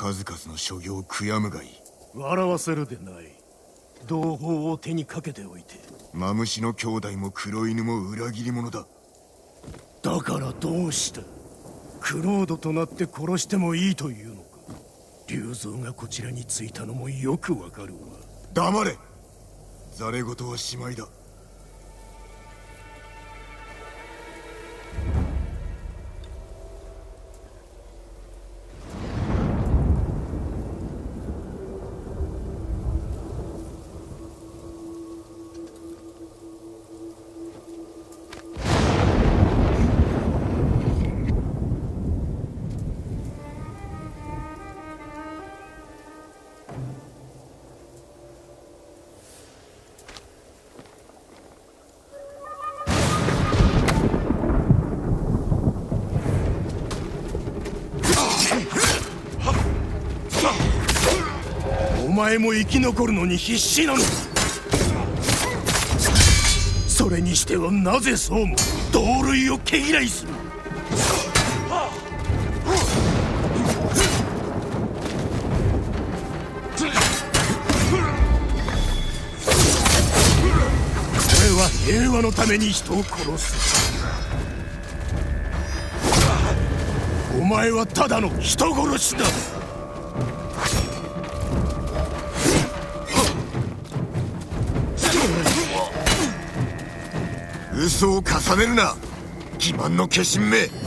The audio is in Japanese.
数々の所業を悔やむがいい。 笑わせるでない。同胞を手にかけておいて。 マムシの兄弟も黒犬も裏切り者だ。 だからどうした？クロードとなって殺してもいいというのか。竜蔵がこちらに着いたのもよくわかるわ。 黙れ。ざれ言はしまいだ。 お前も生き残るのに必死なのか。それにしてはなぜそうも同類を毛嫌いする。俺は平和のために人を殺す。お前はただの人殺しだ。 嘘を重ねるな、欺瞞の化身め。